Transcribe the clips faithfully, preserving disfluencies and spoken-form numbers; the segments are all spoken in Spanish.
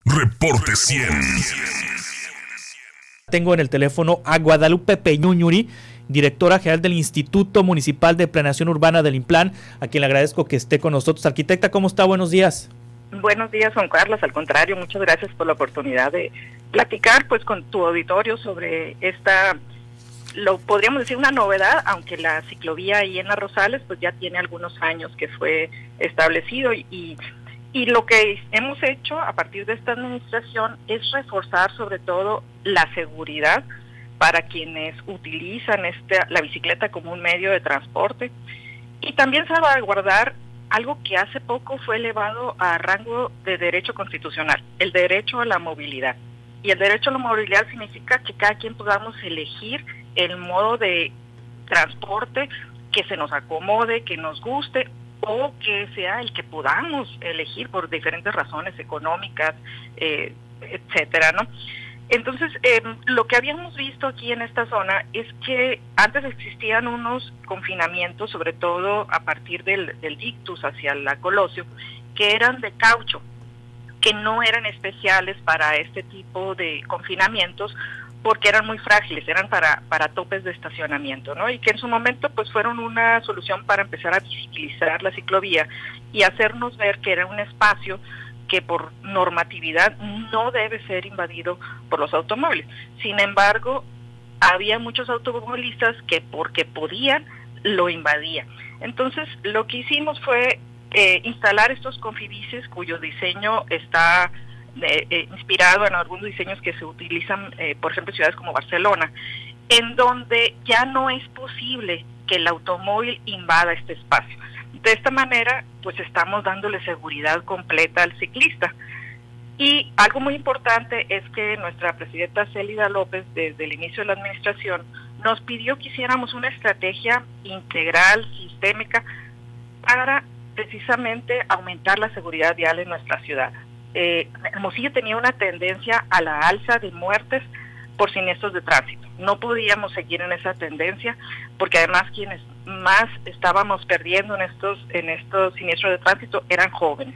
Reporte cien. Tengo en el teléfono a Guadalupe Peñuñuri, directora general del Instituto Municipal de Planeación Urbana del INPLAN, a quien le agradezco que esté con nosotros. Arquitecta, ¿cómo está? Buenos días. Buenos días, Juan Carlos. Al contrario, muchas gracias por la oportunidad de platicar pues con tu auditorio sobre esta, lo podríamos decir una novedad, aunque la ciclovía ahí en Las Rosales pues ya tiene algunos años que fue establecido y, y Y lo que hemos hecho a partir de esta administración es reforzar sobre todo la seguridad para quienes utilizan este, la bicicleta como un medio de transporte, y también salvaguardar algo que hace poco fue elevado a rango de derecho constitucional, el derecho a la movilidad. Y el derecho a la movilidad significa que cada quien podamos elegir el modo de transporte que se nos acomode, que nos guste, o que sea el que podamos elegir por diferentes razones económicas, eh, etcétera, ¿no? Entonces, eh, lo que habíamos visto aquí en esta zona es que antes existían unos confinamientos, sobre todo a partir del, del Ictus hacia la Colosio, que eran de caucho, que no eran especiales para este tipo de confinamientos, porque eran muy frágiles, eran para para topes de estacionamiento, ¿no? Y que en su momento pues fueron una solución para empezar a visibilizar la ciclovía y hacernos ver que era un espacio que por normatividad no debe ser invadido por los automóviles. Sin embargo, había muchos automovilistas que porque podían, lo invadían. Entonces, lo que hicimos fue eh, instalar estos confibices cuyo diseño está Eh, eh, inspirado en algunos diseños que se utilizan, eh, por ejemplo, en ciudades como Barcelona, en donde ya no es posible que el automóvil invada este espacio. De esta manera, pues estamos dándole seguridad completa al ciclista. Y algo muy importante es que nuestra presidenta Célida López, desde el inicio de la administración, nos pidió que hiciéramos una estrategia integral, sistémica, para precisamente aumentar la seguridad vial en nuestra ciudad. Eh, Hermosillo tenía una tendencia a la alza de muertes por siniestros de tránsito. No podíamos seguir en esa tendencia porque además quienes más estábamos perdiendo en estos en estos siniestros de tránsito eran jóvenes.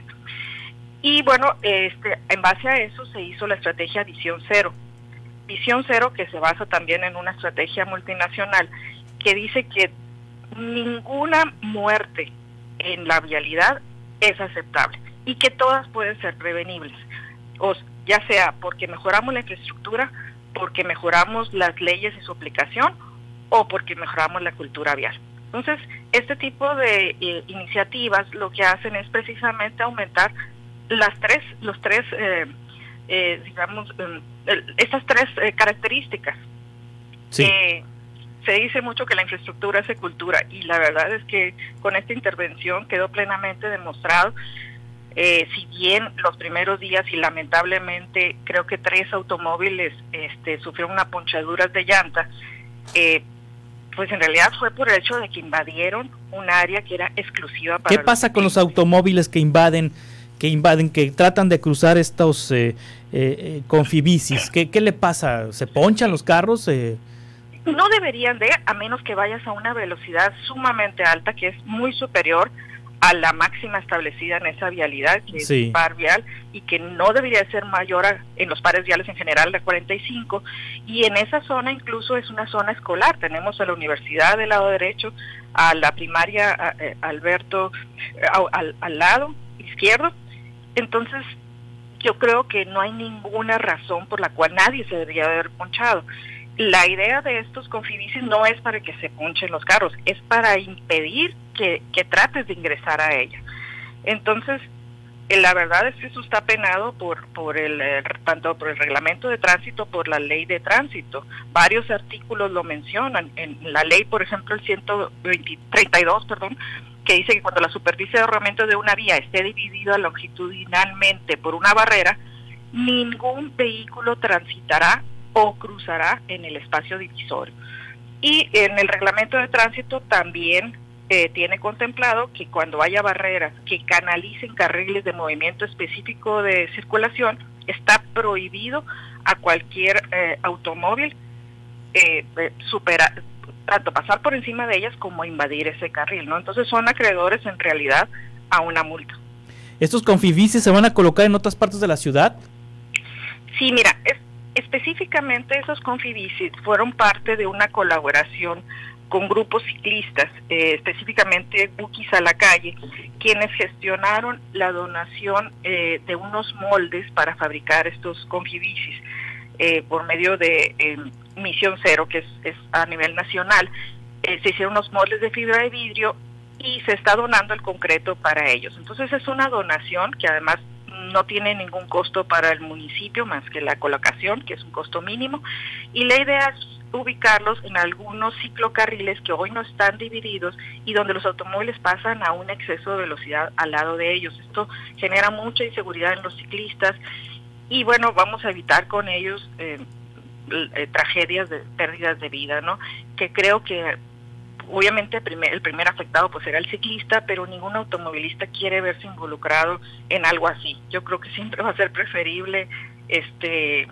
Y bueno, este, en base a eso se hizo la estrategia Visión Cero. Visión Cero que se basa también en una estrategia multinacional que dice que ninguna muerte en la vialidad es aceptable y que todas pueden ser prevenibles, o ya sea porque mejoramos la infraestructura, porque mejoramos las leyes y su aplicación, o porque mejoramos la cultura vial. Entonces, este tipo de eh, iniciativas lo que hacen es precisamente aumentar las tres, los tres, eh, eh, digamos, eh, estas tres eh, características. Sí. Eh, se dice mucho que la infraestructura hace cultura, y la verdad es que con esta intervención quedó plenamente demostrado. Eh, si bien los primeros días y lamentablemente creo que tres automóviles este, sufrieron una ponchaduras de llanta, eh, pues en realidad fue por el hecho de que invadieron un área que era exclusiva para... ¿Qué pasa con los automóviles que invaden, que invaden, que tratan de cruzar estos eh, eh, confibicis? ¿Qué, ¿Qué le pasa? ¿Se ponchan los carros? Eh... No deberían de, a menos que vayas a una velocidad sumamente alta, que es muy superior a la máxima establecida en esa vialidad, que sí. es par vial, y que no debería ser mayor a, en los pares viales en general, de cuarenta y cinco, y en esa zona incluso es una zona escolar. Tenemos a la universidad del lado derecho, a la primaria a, a Alberto a, al, al lado izquierdo. Entonces yo creo que no hay ninguna razón por la cual nadie se debería haber ponchado. La idea de estos confibicis no es para que se ponchen los carros, es para impedir que, que trates de ingresar a ella. Entonces, eh, la verdad es que eso está penado por por el eh, tanto por el reglamento de tránsito, por la ley de tránsito. Varios artículos lo mencionan. En la ley, por ejemplo, el ciento treinta y dos, perdón, que dice que cuando la superficie de arrolamiento de una vía esté dividida longitudinalmente por una barrera, ningún vehículo transitará o cruzará en el espacio divisorio. Y en el reglamento de tránsito también eh, tiene contemplado que cuando haya barreras que canalicen carriles de movimiento específico de circulación, está prohibido a cualquier eh, automóvil eh, superar, tanto pasar por encima de ellas como invadir ese carril, ¿no? Entonces son acreedores en realidad a una multa. ¿Estos confibicis se van a colocar en otras partes de la ciudad? Sí, mira, es, específicamente esos confibicis fueron parte de una colaboración con grupos ciclistas, eh, específicamente Bukis a la Calle, quienes gestionaron la donación eh, de unos moldes para fabricar estos confibicis eh, por medio de eh, Misión Cero, que es, es a nivel nacional. Eh, se hicieron unos moldes de fibra de vidrio y se está donando el concreto para ellos. Entonces es una donación que además no tiene ningún costo para el municipio más que la colocación, que es un costo mínimo, y la idea es ubicarlos en algunos ciclocarriles que hoy no están divididos y donde los automóviles pasan a un exceso de velocidad al lado de ellos. Esto genera mucha inseguridad en los ciclistas y bueno, vamos a evitar con ellos eh, eh, tragedias de pérdidas de vida, ¿no? Que creo que obviamente el primer, el primer afectado pues será el ciclista, pero ningún automovilista quiere verse involucrado en algo así. Yo creo que siempre va a ser preferible este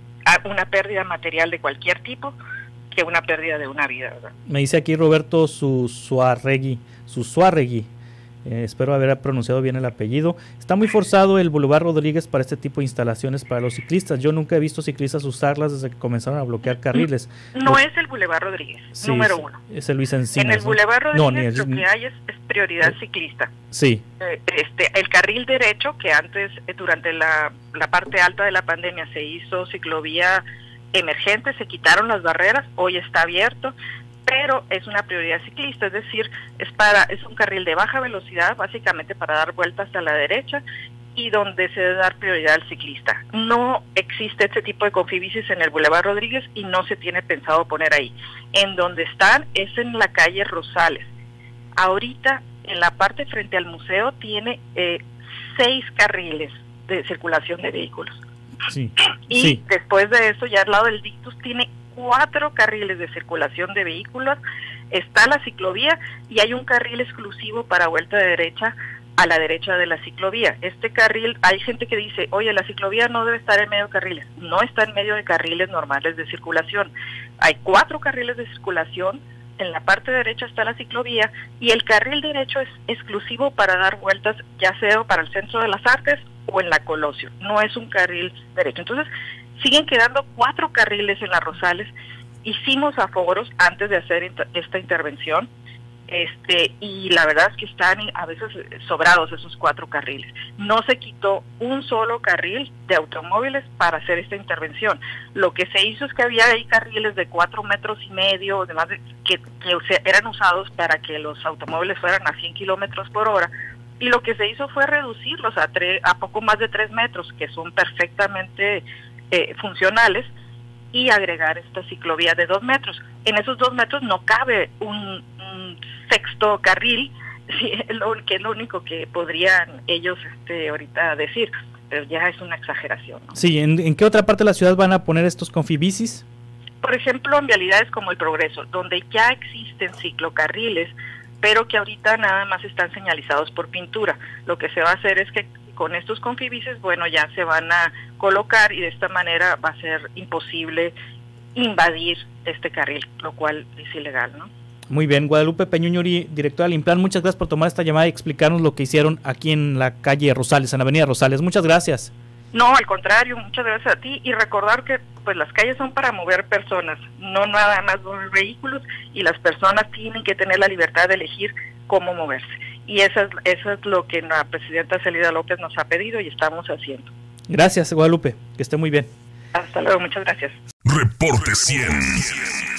una pérdida material de cualquier tipo que una pérdida de una vida, ¿verdad? Me dice aquí Roberto Susuarregui, Susuarregui, eh, espero haber pronunciado bien el apellido. Está muy forzado el Boulevard Rodríguez para este tipo de instalaciones para los ciclistas. Yo nunca he visto ciclistas usarlas desde que comenzaron a bloquear carriles. No los... es el Boulevard Rodríguez, sí, número es, uno. Es el Luis Encinas. En el Boulevard Rodríguez no, ni el... lo que hay es, es prioridad eh, ciclista. Sí. Eh, este, el carril derecho, que antes, eh, durante la, la parte alta de la pandemia, se hizo ciclovía emergente, se quitaron las barreras, hoy está abierto, pero es una prioridad ciclista, es decir, es para es un carril de baja velocidad, básicamente para dar vueltas a la derecha y donde se debe dar prioridad al ciclista. No existe este tipo de confibicis en el Boulevard Rodríguez y no se tiene pensado poner ahí. En donde están es en la calle Rosales. Ahorita, en la parte frente al museo, tiene eh, seis carriles de circulación de vehículos. Sí, y sí. Después de eso, ya al lado del Dictus, tiene cuatro carriles de circulación de vehículos, está la ciclovía y hay un carril exclusivo para vuelta de derecha a la derecha de la ciclovía. Este carril, hay gente que dice, oye, la ciclovía no debe estar en medio de carriles. No está en medio de carriles normales de circulación. Hay cuatro carriles de circulación, en la parte derecha está la ciclovía y el carril derecho es exclusivo para dar vueltas, ya sea para el Centro de las Artes o en la Colosio. No es un carril derecho. Entonces, siguen quedando cuatro carriles en las Rosales. Hicimos aforos antes de hacer inter esta intervención, este y la verdad es que están a veces sobrados esos cuatro carriles. No se quitó un solo carril de automóviles para hacer esta intervención. Lo que se hizo es que había ahí carriles de cuatro metros y medio, además de que, que eran usados para que los automóviles fueran a cien kilómetros por hora. Y lo que se hizo fue reducirlos a, a poco más de tres metros, que son perfectamente eh, funcionales, y agregar esta ciclovía de dos metros. En esos dos metros no cabe un, un sexto carril, sí, lo, que es lo único que podrían ellos este, ahorita decir, pero ya es una exageración, ¿no? Sí, ¿en, ¿en qué otra parte de la ciudad van a poner estos confibicis? Por ejemplo, en vialidades como el Progreso, donde ya existen ciclocarriles, pero que ahorita nada más están señalizados por pintura. Lo que se va a hacer es que con estos confibicis, bueno, ya se van a colocar y de esta manera va a ser imposible invadir este carril, lo cual es ilegal, ¿no? Muy bien, Guadalupe Peñuñuri, directora del Implan, muchas gracias por tomar esta llamada y explicarnos lo que hicieron aquí en la calle Rosales, en la avenida Rosales. Muchas gracias. No, al contrario, muchas gracias a ti y recordar que pues las calles son para mover personas, no nada más mover vehículos y las personas tienen que tener la libertad de elegir cómo moverse. Y eso es, eso es lo que la presidenta Celida López nos ha pedido y estamos haciendo. Gracias, Guadalupe, que esté muy bien. Hasta luego, muchas gracias. Reporte cien.